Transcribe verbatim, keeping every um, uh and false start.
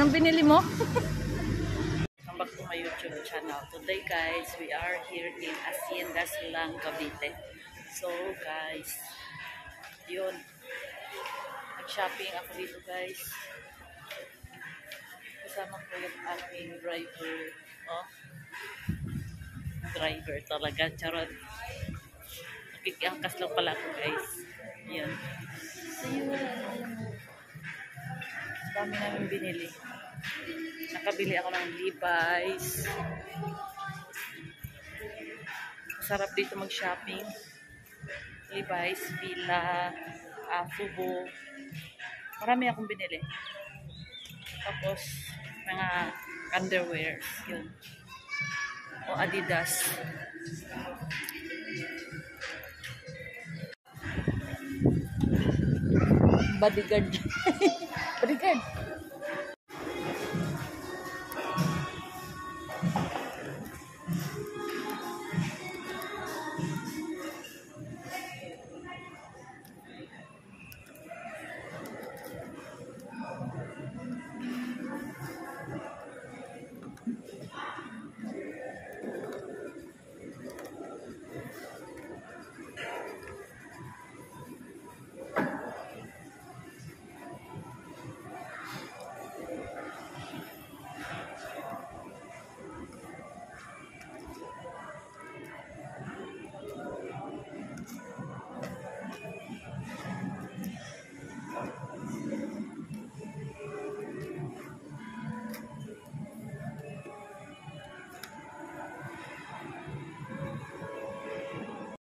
Anong binili mo? Welcome back to my YouTube channel. Today guys, we are here in Hacienda Silang, Cavite. So guys, yun. Nag-shopping ako dito guys. Kasama ko yung aking driver. Oh. Driver talaga. Charot. Nakikiangkas lang pala ako guys. Yan. So yun. Dami namin binili. Nakabili ako ng Levi's. Sarap dito mag-shopping. Levi's, Fila, uh, Fubo. Marami akong binili. Tapos, mga underwears. Yun. O Adidas. Bodyguard. Bodyguard.